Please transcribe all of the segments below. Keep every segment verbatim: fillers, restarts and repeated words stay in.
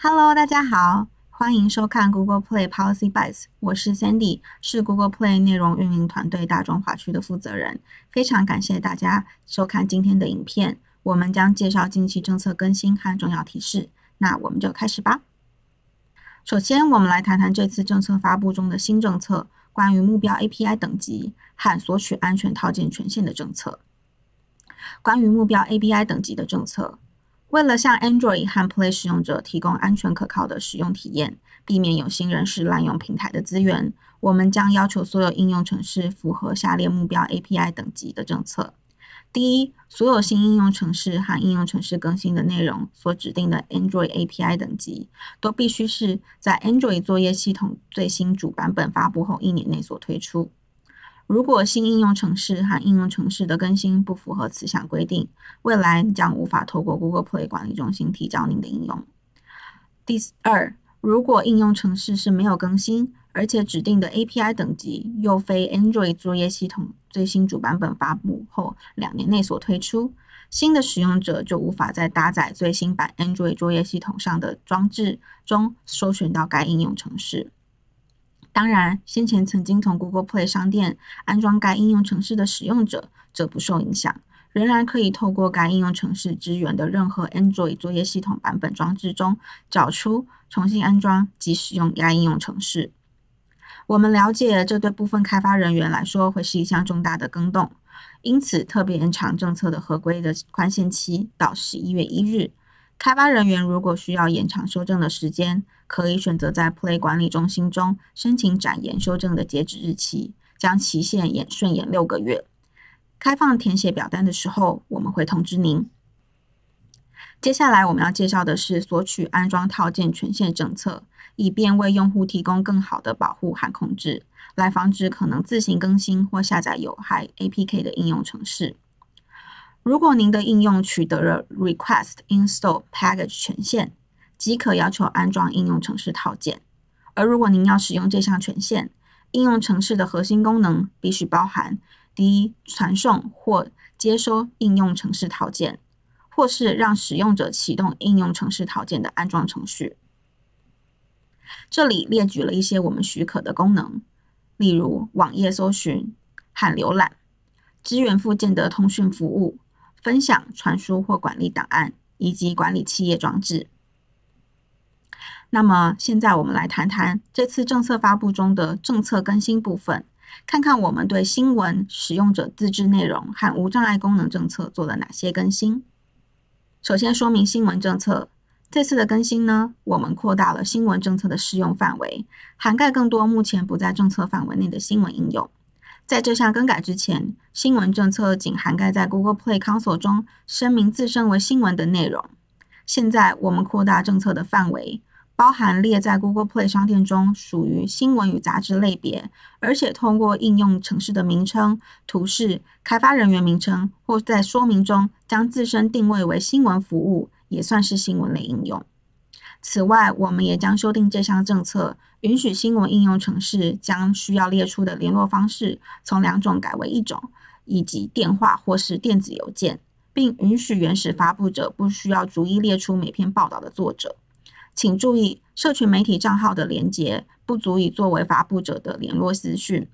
Hello，大家好，欢迎收看 Google Play Policy Bytes，我是 Sandy，是 Google Play 内容运营团队大中华区的负责人。非常感谢大家收看今天的影片，我们将介绍近期政策更新和重要提示。那我们就开始吧。首先，我们来谈谈这次政策发布中的新政策，关于目标 A P I 等级和索取安全套件权限的政策。关于目标 A P I 等级的政策，为了向 Android 和 Play 使用者提供安全可靠的使用体验，避免有心人士滥用平台的资源，我们将要求所有应用程式符合下列目标 A P I 等级的政策。第一，所有新应用程式和应用程式更新的内容所指定的 Android A P I 等级，都必须是在 Android 作业系统最新主版本发布后一年内所推出。如果新应用程式和应用程式的更新不符合此项规定，未来将无法透过 Google Play 管理中心提交您的应用。第二，如果应用程式是没有更新，而且指定的 A P I 等级又非 Android 作业系统最新主版本发布后两年内所推出，新的使用者就无法在搭载最新版 Android 作业系统上的装置中搜寻到该应用程式。当然，先前曾经从 Google Play 商店安装该应用程式的使用者则不受影响，仍然可以透过该应用程式支援的任何 Android 作业系统版本装置中找出、重新安装及使用该应用程式。我们了解这对部分开发人员来说会是一项重大的更动，因此特别延长政策的合规的宽限期到十一月一日。开发人员如果需要延长修正的时间，可以选择在 Play 管理中心中申请展延修正的截止日期，将期限延顺延六个月。开放填写表单的时候，我们会通知您。接下来我们要介绍的是索取安装套件权限政策，以便为用户提供更好的保护和控制，来防止可能自行更新或下载有害 A P K 的应用程式。如果您的应用取得了 Request Install Package 权限，即可要求安装应用程式套件。而如果您要使用这项权限，应用程式的核心功能必须包含：第一，传送或接收应用程式套件，或是让使用者启动应用程式套件的安装程序。这里列举了一些我们许可的功能，例如网页搜寻和浏览、支援附件的通讯服务、分享、传输或管理档案，以及管理企业装置。那么现在我们来谈谈这次政策发布中的政策更新部分，看看我们对新闻、使用者自制内容和无障碍功能政策做了哪些更新。首先说明新闻政策，这次的更新呢，我们扩大了新闻政策的适用范围，涵盖更多目前不在政策范围内的新闻应用。在这项更改之前，新闻政策仅涵盖在 Google Play Console 中声明自身为新闻的内容。现在我们扩大政策的范围，包含列在 Google Play 商店中属于新闻与杂志类别，而且通过应用程式的名称、图示、开发人员名称或在说明中将自身定位为新闻服务，也算是新闻类应用。此外，我们也将修订这项政策，允许新闻应用程式将需要列出的联络方式从两种改为一种，以及电话或是电子邮件，并允许原始发布者不需要逐一列出每篇报道的作者。请注意，社群媒体账号的连结不足以作为发布者的联络资讯。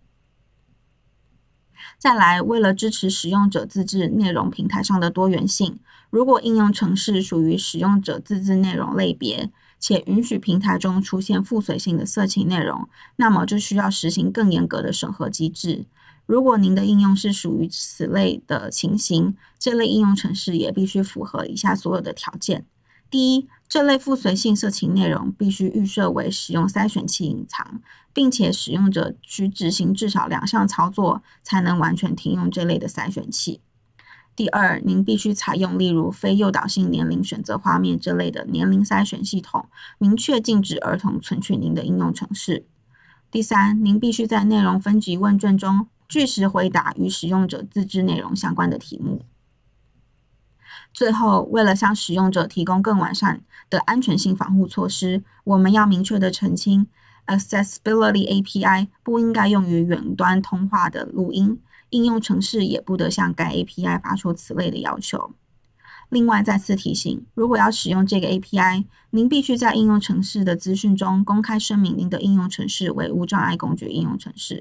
再来，为了支持使用者自制内容平台上的多元性，如果应用程式属于使用者自制内容类别，且允许平台中出现附随性的色情内容，那么就需要实行更严格的审核机制。如果您的应用是属于此类的情形，这类应用程式也必须符合以下所有的条件。第一，这类附随性色情内容必须预设为使用筛选器隐藏，并且使用者需执行至少两项操作才能完全停用这类的筛选器。第二，您必须采用例如非诱导性年龄选择画面这类的年龄筛选系统，明确禁止儿童存取您的应用程式。第三，您必须在内容分级问卷中据实回答与使用者自制内容相关的题目。最后，为了向使用者提供更完善的安全性防护措施，我们要明确地澄清 Accessibility A P I 不应该用于远端通话的录音，应用程式也不得向该 A P I 发出此类的要求。 另外再次提醒，如果要使用这个 A P I， 您必须在应用程式的资讯中公开声明您的应用程式为无障碍工具应用程式。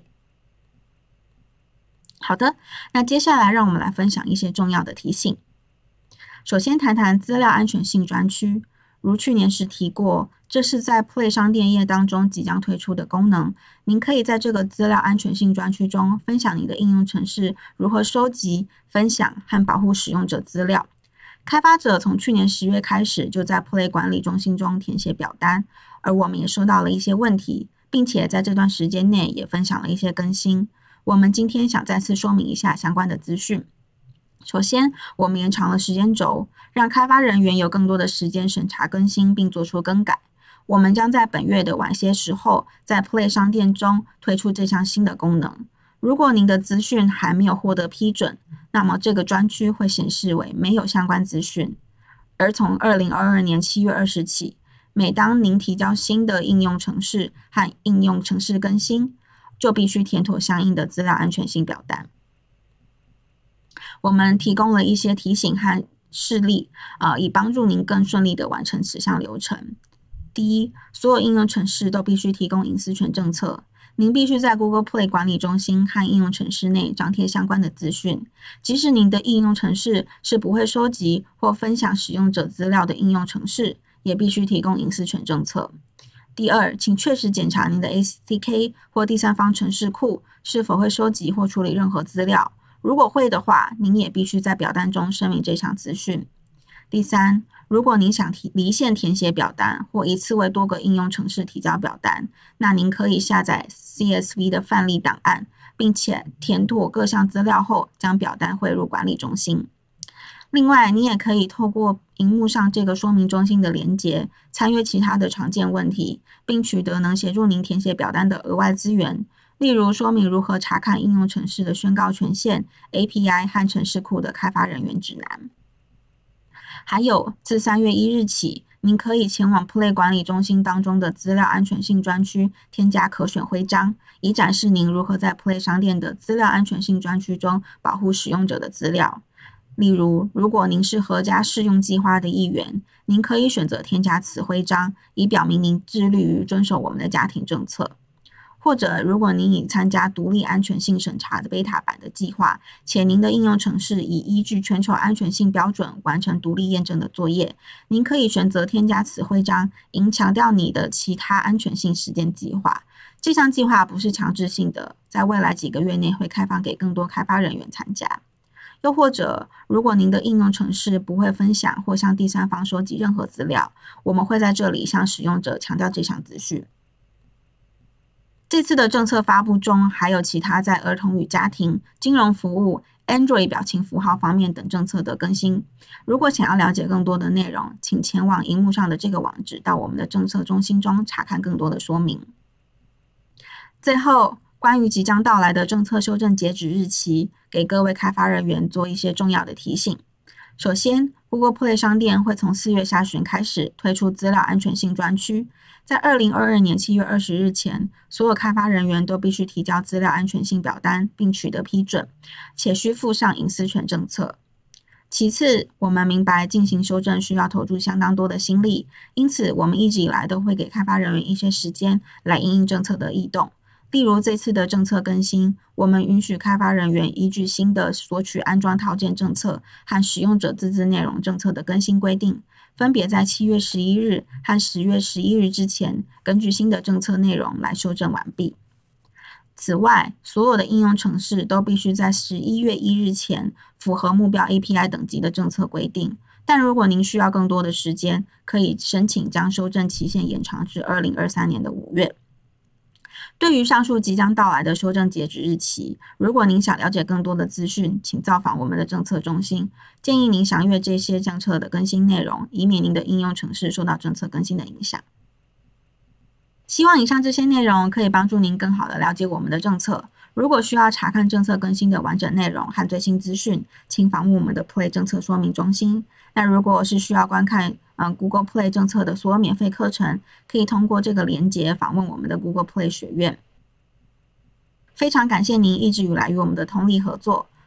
好的，那接下来让我们来分享一些重要的提醒。首先谈谈资料安全性专区。如去年时提过，这是在 Play 商店页当中即将推出的功能。您可以在这个资料安全性专区中分享你的应用程式如何收集、分享和保护使用者资料。开发者从去年十月开始就在 Play 管理中心中填写表单，而我们也收到了一些问题，并且在这段时间内也分享了一些更新。我们今天想再次说明一下相关的资讯。首先，我们延长了时间轴，让开发人员有更多的时间审查更新并做出更改。我们将在本月的晚些时候在 Play 商店中推出这项新的功能。如果您的资讯还没有获得批准，那么这个专区会显示为没有相关资讯。而从二零二二年七月二十起，每当您提交新的应用程式和应用程式更新，就必须填妥相应的资料安全性表单。我们提供了一些提醒和示例，呃，以帮助您更顺利地完成此项流程。第一，所有应用程式都必须提供隐私权政策。您必须在 Google Play 管理中心和应用程式内张贴相关的资讯，即使您的应用程式是不会收集或分享使用者资料的应用程式，也必须提供隐私权政策。第二，请确实检查您的 S D K 或第三方程式库是否会收集或处理任何资料。如果会的话，您也必须在表单中声明这项资讯。第三，如果您想离线填写表单或一次为多个应用程式提交表单，那您可以下载 C S V 的范例档案，并且填妥各项资料后，将表单汇入管理中心。另外，你也可以透过荧幕上这个说明中心的连结，参阅其他的常见问题，并取得能协助您填写表单的额外资源。例如说明如何查看应用程式的宣告权限、A P I 和程式库的开发人员指南。还有，自三月一日起，您可以前往 Play 管理中心当中的资料安全性专区添加可选徽章，以展示您如何在 Play 商店的资料安全性专区中保护使用者的资料。例如，如果您是合家试用计划的一员，您可以选择添加此徽章，以表明您致力于遵守我们的家庭政策。或者，如果您已参加独立安全性审查的 beta 版的计划，且您的应用程式已依据全球安全性标准完成独立验证的作业，您可以选择添加此徽章，以强调你的其他安全性实践计划。这项计划不是强制性的，在未来几个月内会开放给更多开发人员参加。又或者，如果您的应用程式不会分享或向第三方收集任何资料，我们会在这里向使用者强调这项资讯。这次的政策发布中，还有其他在儿童与家庭、金融服务、Android 表情符号方面等政策的更新。如果想要了解更多的内容，请前往荧幕上的这个网址，到我们的政策中心中查看更多的说明。最后，关于即将到来的政策修正截止日期，给各位开发人员做一些重要的提醒。首先， Google Play 商店会从四月下旬开始推出资料安全性专区。在二零二二年七月二十日前，所有开发人员都必须提交资料安全性表单并取得批准，且需附上隐私权政策。其次，我们明白进行修正需要投注相当多的心力，因此我们一直以来都会给开发人员一些时间来因应政策的异动。例如这次的政策更新，我们允许开发人员依据新的索取安装套件政策和使用者自治内容政策的更新规定，分别在七月十一日和十月十一日之前，根据新的政策内容来修正完毕。此外，所有的应用程式都必须在十一月一日前符合目标 A P I 等级的政策规定，但如果您需要更多的时间，可以申请将修正期限延长至二零二三年的五月。对于上述即将到来的修正截止日期，如果您想了解更多的资讯，请造访我们的政策中心。建议您详阅这些政策的更新内容，以免您的应用程式受到政策更新的影响。希望以上这些内容可以帮助您更好地了解我们的政策。如果需要查看政策更新的完整内容和最新资讯，请访问我们的 Play 政策说明中心。那如果是需要观看嗯 Google Play 政策的所有免费课程，可以通过这个连结访问我们的 Google Play 学院。非常感谢您一直以来与我们的通力合作。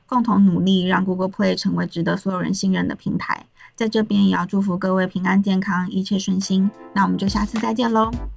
共同努力让 Google Play 成为值得所有人信任的平台。在这边也要祝福各位平安健康，一切顺心。那我们就下次再见喽。